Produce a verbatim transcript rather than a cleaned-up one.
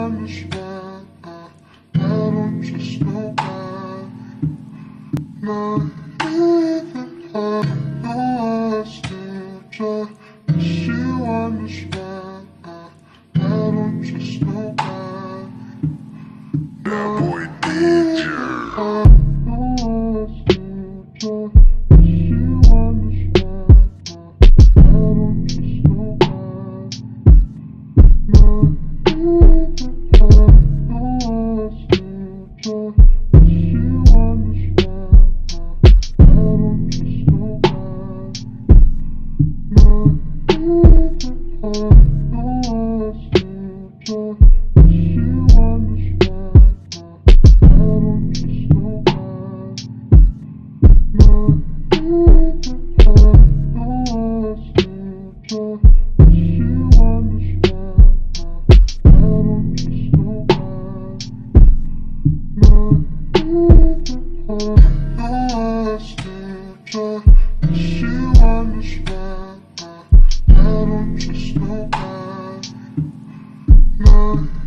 understand. I don't just know why. Not even I know I still try. But you understand. I don't just know why. That boy D J. I know I still try. But you understand. I don't just know why. Not even I know I still try. But you understand. I don't just know why. Not even I know I still try. But you understand. I don't just know why. Not even I know I still try. But you understand. I don't just know why. Not even I know I still try. But you understand. I don't just know why. Not